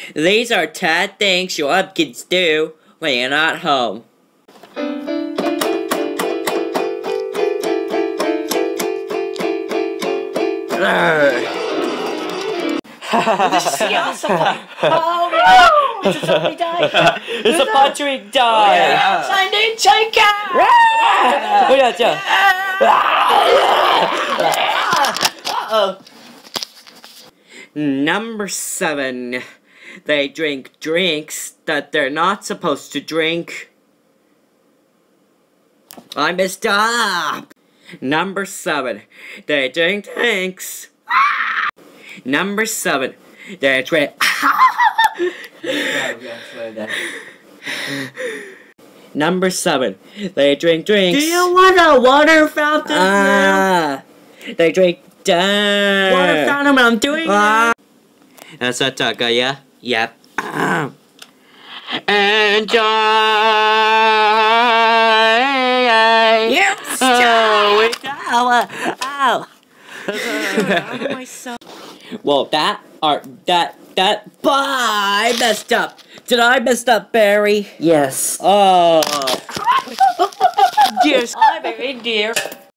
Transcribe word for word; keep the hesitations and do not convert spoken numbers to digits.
These are ten things your Webkinz do when you're not home. Oh no! It's a zombie die! It's a Patrick die! Yes, I need chicken! Uh-oh. Number seven. They drink drinks that they're not supposed to drink. I messed up! Number seven. They drink drinks. Number seven. They drink. Number seven. They drink drinks. Do you want a water fountain? Ah, they drink down. Water fountain, I'm doing ah. That's a tugga, yeah? Yep. Ah. Enjoy. You Oh, wait. Ow, ow. Well, that are that that. Bye. I messed up. Did I mess up, Barry? Yes. Oh. Yes. I'm a reindeer.